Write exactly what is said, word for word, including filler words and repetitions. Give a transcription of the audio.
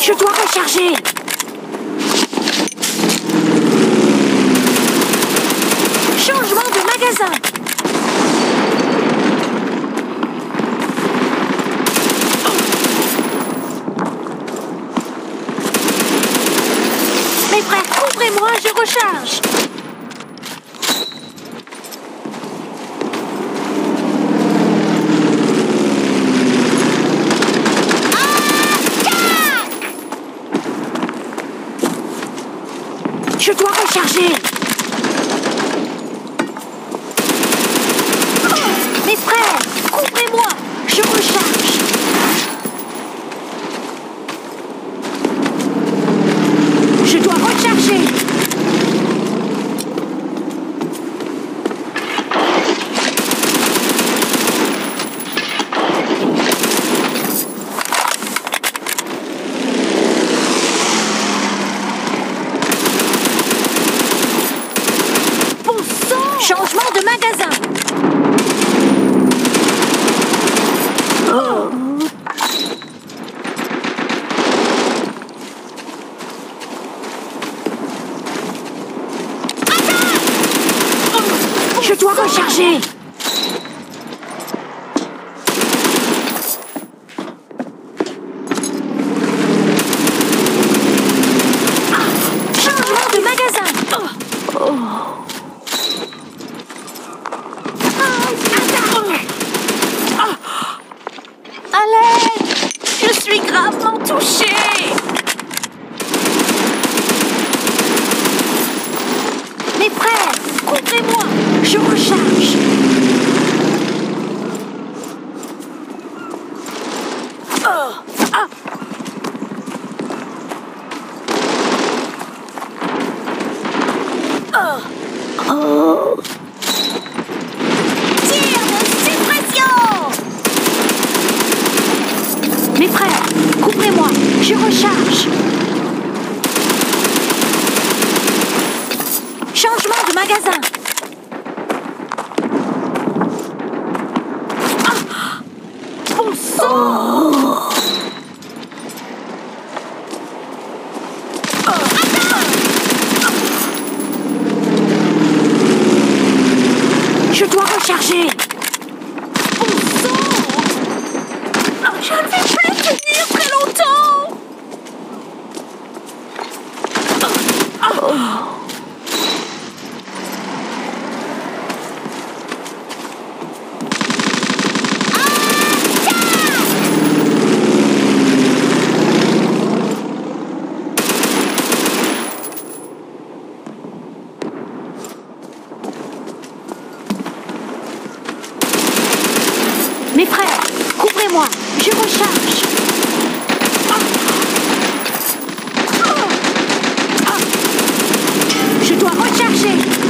Je dois recharger. Changement de magasin. Mes frères, couvrez-moi, je recharge. Je dois recharger. Mes frères, couvrez-moi, je recharge. Je dois recharger. Changement de magasin. Oh. Je dois recharger. Ah. Changement de magasin. Oh. Allez, je suis gravement touchée. Mes frères, couvrez-moi, je recharge. Oh, ah. Oh. Oh. Mes frères, couvrez-moi, je recharge. Changement de magasin. Ah, bon sang. Oh. Oh. Je dois recharger. Bon sang. Oh, je ne vais plus tenir très longtemps. Oh. Oh. Mes frères, couvrez-moi, je recharge. Ah. Ah. Ah. Je dois recharger.